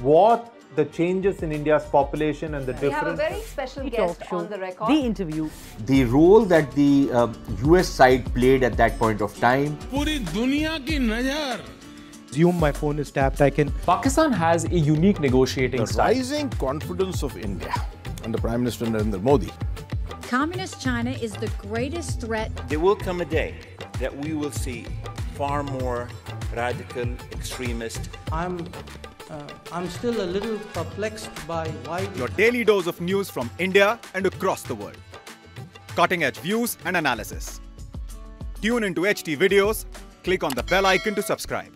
what the changes in India's population and the We difference. have a very special guest on the record. The interview. The role that the US side played at that point of time. पूरी दुनिया की नजर. Assume my phone is tapped, I can. Pakistan has a unique negotiating style. The rising confidence of India under Prime Minister Narendra Modi. Communist China is the greatest threat. There will come a day that we will see far more radical extremist. I'm still a little perplexed by why... Your daily dose of news from India and across the world. Cutting-edge views and analysis. Tune into HT videos. Click on the bell icon to subscribe.